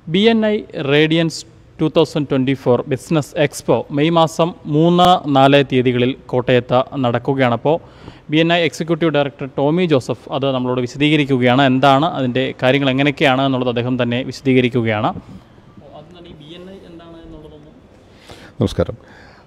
BNI radiance 2024 business expo May മാസം 3-4 തീയതികളിൽ കോട്ടയത്ത് നടക്കുകയാണ്. അപ്പോൾ BNI executive director Tommy Joseph അത് നമ്മളോട് വിശദീകരിക്കുകയാണ്. എന്താണ് അതിൻ്റെ കാര്യങ്ങൾ എങ്ങനെയൊക്കെയാണ് എന്നുള്ളത് അദ്ദേഹം തന്നെ വിശദീകരിക്കുകയാണ്. നമസ്കാരം.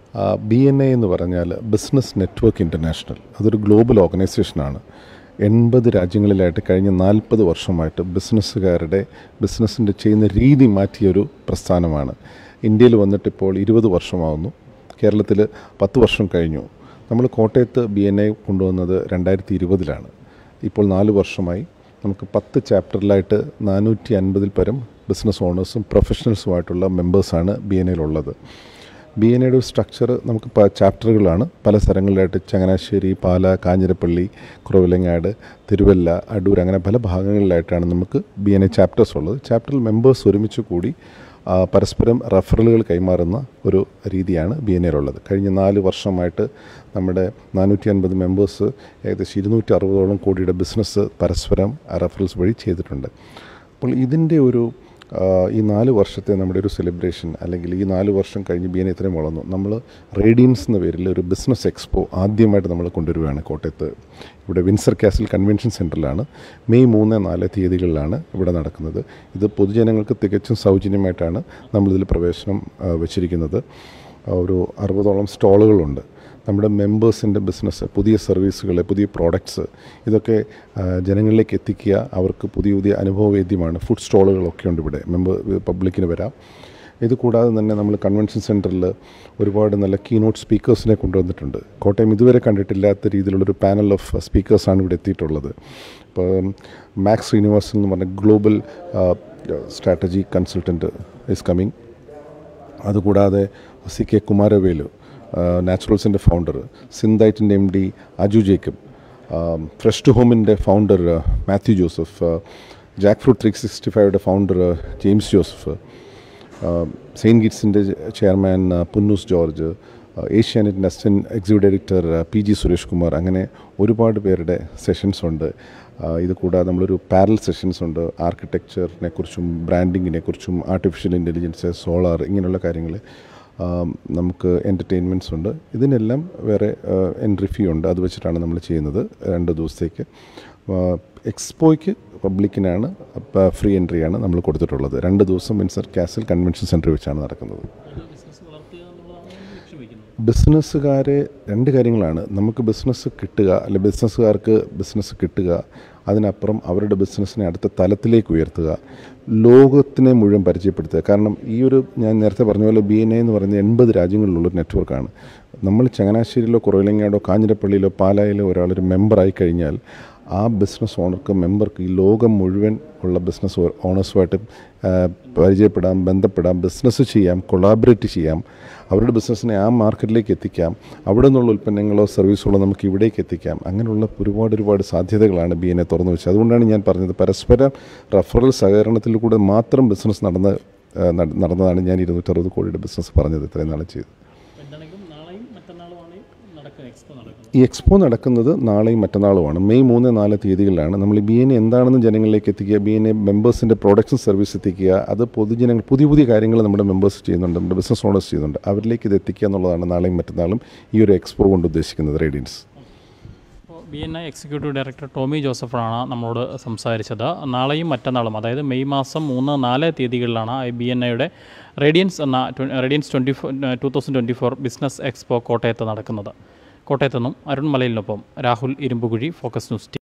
BNI എന്ന് പറഞ്ഞാൽ ബിസിനസ് നെറ്റ്വർക്ക് ഇൻ്റർനാഷണൽ. അതൊരു ഗ്ലോബൽ ഓർഗനൈസേഷനാണ്. 80 രാജ്യങ്ങളിലായിട്ട് കഴിഞ്ഞ 40 വർഷമായിട്ട് ബിസിനസ്സുകാരുടെ ബിസിനസ്സിൻ്റെ ചെയ്യുന്ന രീതി മാറ്റിയൊരു പ്രസ്ഥാനമാണ്. ഇന്ത്യയിൽ വന്നിട്ടിപ്പോൾ 20 വർഷമാവുന്നു. കേരളത്തിൽ 10 വർഷം കഴിഞ്ഞു. നമ്മൾ കോട്ടയത്ത് BNI കൊണ്ടുവന്നത് 2020-ലാണ്. ഇപ്പോൾ 4 വർഷമായി. നമുക്ക് 10 ചാപ്റ്ററിലായിട്ട് 450-ൽ പരം ബിസിനസ് ഓണേഴ്സും പ്രൊഫഷണൽസുമായിട്ടുള്ള മെമ്പേഴ്സാണ് BNIയിലുള്ളത്. BNIയുടെ സ്ട്രക്ചർ നമുക്ക് ചാപ്റ്ററുകളാണ്. പല സ്ഥലങ്ങളിലായിട്ട് ചങ്ങനാശ്ശേരി, പാല, കാഞ്ഞിരപ്പള്ളി, കുറവിലങ്ങാട്, തിരുവല്ല, അടൂർ, അങ്ങനെ പല ഭാഗങ്ങളിലായിട്ടാണ് നമുക്ക് BNI ചാപ്റ്റേഴ്സ് ഉള്ളത്. ചാപ്റ്ററിൽ മെമ്പേഴ്സ് ഒരുമിച്ച് കൂടി പരസ്പരം റെഫറലുകൾ കൈമാറുന്ന ഒരു രീതിയാണ് BNIയിലുള്ളത്. കഴിഞ്ഞ 4 വർഷമായിട്ട് നമ്മുടെ 450 മെമ്പേഴ്സ് ഏകദേശം 260ഓളം കോടിയുടെ ബിസിനസ് പരസ്പരം റെഫറൽസ് വഴി ചെയ്തിട്ടുണ്ട്. അപ്പോൾ ഇതിൻ്റെ ഈ 4 വർഷത്തെ നമ്മുടെ ഒരു സെലിബ്രേഷൻ, അല്ലെങ്കിൽ ഈ 4 വർഷം കഴിഞ്ഞ് BNI ഇത്രയും വളർന്നു. നമ്മൾ റേഡിയൻസ് എന്ന പേരിൽ ഒരു ബിസിനസ് എക്സ്പോ ആദ്യമായിട്ട് നമ്മൾ കൊണ്ടുവരികയാണ് കോട്ടയത്ത്. ഇവിടെ വിൻസർ കാസിൽ കൺവെൻഷൻ സെൻറ്ററിലാണ്. മെയ് 3-4 തീയതികളിലാണ് ഇവിടെ നടക്കുന്നത്. ഇത് പൊതുജനങ്ങൾക്ക് തികച്ചും സൗജന്യമായിട്ടാണ് നമ്മളിതിൽ പ്രവേശനം വെച്ചിരിക്കുന്നത്. ഒരു 60ഓളം സ്റ്റോളുകളുണ്ട്. നമ്മുടെ മെമ്പേഴ്സിൻ്റെ ബിസിനസ്, പുതിയ സർവീസുകൾ, പുതിയ പ്രോഡക്ട്സ്, ഇതൊക്കെ ജനങ്ങളിലേക്ക് എത്തിക്കുക. അവർക്ക് പുതിയ പുതിയ അനുഭവവേദ്യമാണ്. ഫുഡ് സ്റ്റോളുകളൊക്കെ ഉണ്ട് ഇവിടെ. പബ്ലിക്കിന് വരാം. ഇത് കൂടാതെ തന്നെ നമ്മൾ കൺവെൻഷൻ സെൻറ്ററിൽ ഒരുപാട് നല്ല കീനോട്ട് സ്പീക്കേഴ്സിനെ കൊണ്ടുവന്നിട്ടുണ്ട്. കോട്ടയം ഇതുവരെ കണ്ടിട്ടില്ലാത്ത രീതിയിലുള്ളൊരു പാനൽ ഓഫ് സ്പീക്കേഴ്സാണ് ഇവിടെ എത്തിയിട്ടുള്ളത്. ഇപ്പോൾ മാക്സ് ശ്രീനിവാസൻ എന്ന് പറഞ്ഞ global strategy consultant is coming. അതുകൂടാതെ CK കുമാരവേലു, നാച്ചുറൽസിൻ്റെ ഫൗണ്ടർ, സിന്തൈറ്റിൻ്റെ MD Aju Jacob, fresh to ഹോമിൻ്റെ founder Mathew Joseph, jackfruit 365യുടെ ഫൗണ്ടർ ജെയിംസ് ജോസഫ്, സെയിൻറ്റ് ഗീറ്റ്സിൻ്റെ ചെയർമാൻ പുന്നൂസ് ജോർജ്, ഏഷ്യാനെറ്റിൻ്റെ assistant executive director PG Suresh Kumar, അങ്ങനെ ഒരുപാട് പേരുടെ സെഷൻസ് ഉണ്ട്. ഇത് കൂടാതെ നമ്മളൊരു പാരൽ സെഷൻസ് ഉണ്ട്. ആർക്കിടെക്ചറിനെ കുറിച്ചും ബ്രാൻഡിങ്ങിനെ കുറിച്ചും ആർട്ടിഫിഷ്യൽ ഇൻ്റലിജൻസ്, സോളാർ, ഇങ്ങനെയുള്ള കാര്യങ്ങൾ. നമുക്ക് എൻ്റർടൈൻമെൻറ്റ്സ് ഉണ്ട്. ഇതിനെല്ലാം വേറെ എൻട്രി ഫീ ഉണ്ട്. അത് വെച്ചിട്ടാണ് നമ്മൾ ചെയ്യുന്നത് 2 ദിവസത്തേക്ക്. എക്സ്പോയ്ക്ക് പബ്ലിക്കിനാണ് ഫ്രീ എൻട്രിയാണ് നമ്മൾ കൊടുത്തിട്ടുള്ളത്. 2 ദിവസം വിൻസർ കാസിൽ കൺവെൻഷൻ സെൻറ്റർ വെച്ചാണ് നടക്കുന്നത്. ബിസിനസ്സുകാരെ 2 കാര്യങ്ങളാണ്. നമുക്ക് ബിസിനസ് കിട്ടുക, അല്ലെങ്കിൽ ബിസിനസ്സുകാർക്ക് ബിസിനസ് കിട്ടുക, അതിനപ്പുറം അവരുടെ ബിസിനസ്സിനെ അടുത്ത തലത്തിലേക്ക് ഉയർത്തുക, ലോകത്തിനെ മുഴുവൻ പരിചയപ്പെടുത്തുക. കാരണം ഞാൻ നേരത്തെ പറഞ്ഞ പോലെ BNI എന്ന് പറയുന്നത് 80 രാജ്യങ്ങളിലുള്ളൊരു നെറ്റ്വർക്കാണ്. നമ്മൾ ചങ്ങനാശ്ശേരിയിലോ കുറവിലങ്ങാടോ കാഞ്ഞിരപ്പള്ളിയിലോ പാലായിലോ ഒരാളൊരു മെമ്പറായി കഴിഞ്ഞാൽ ആ ബിസിനസ് ഓണർക്ക്, മെമ്പർക്ക് ഈ ലോകം മുഴുവൻ ഉള്ള ബിസിനസ് ഓണേഴ്സുമായിട്ട് പരിചയപ്പെടാം, ബന്ധപ്പെടാം, ബിസിനസ് ചെയ്യാം, കൊളാബറേറ്റ് ചെയ്യാം, അവരുടെ ബിസിനസ്സിനെ ആ മാർക്കറ്റിലേക്ക് എത്തിക്കാം, അവിടെ നിന്നുള്ള ഉൽപ്പന്നങ്ങളോ സർവീസുകളോ നമുക്ക് ഇവിടേക്ക് എത്തിക്കാം. അങ്ങനെയുള്ള ഒരുപാട് സാധ്യതകളാണ് BNI തുറന്നു വെച്ചത്. അതുകൊണ്ടാണ് ഞാൻ പറഞ്ഞത്, പരസ്പരം റഫറൽ സഹകരണത്തിലൂടെ മാത്രം ബിസിനസ് നടന്നതാണ് ഞാൻ 260 കോടിയുടെ ബിസിനസ് പറഞ്ഞത് ഇത്രയും നാളെ ചെയ്ത്. ഈ എക്സ്പോ നടക്കുന്നത് നാളെയും മറ്റന്നാളുമാണ്. മെയ് 3-4 തീയതികളിലാണ്. നമ്മൾ BNI എന്താണെന്ന് ജനങ്ങളിലേക്ക് എത്തിക്കുക, BNI മെമ്പേഴ്സിൻ്റെ പ്രോഡക്ട്സും സർവീസ് എത്തിക്കുക. അത് പൊതുജനങ്ങൾ പുതിയ കാര്യങ്ങൾ നമ്മുടെ മെമ്പേഴ്സ് ചെയ്യുന്നുണ്ട്, നമ്മുടെ ബിസിനസ് ഓണേഴ്സ് ചെയ്യുന്നുണ്ട്. അവരിലേക്ക് ഇത് എത്തിക്കുക എന്നുള്ളതാണ് നാളെയും മറ്റന്നാളും ഈ ഒരു എക്സ്പോ കൊണ്ട് ഉദ്ദേശിക്കുന്നത്. Radiance BNI executive director Tommy ജോസഫാണ് നമ്മളോട് സംസാരിച്ചത്. നാളെയും മറ്റന്നാളും, അതായത് മെയ് മാസം 3-4 തീയതികളിലാണ് BNIയുടെ റേഡിയൻസ് 2024 ബിസിനസ് എക്സ്പോ കോട്ടയത്ത് നടക്കുന്നത്. കോട്ടയത്തു നിന്നും അരുൺ മലയിലിനൊപ്പം രാഹുൽ ഇരുമ്പുകുഴി, ഫോക്കസ് ന്യൂസ്.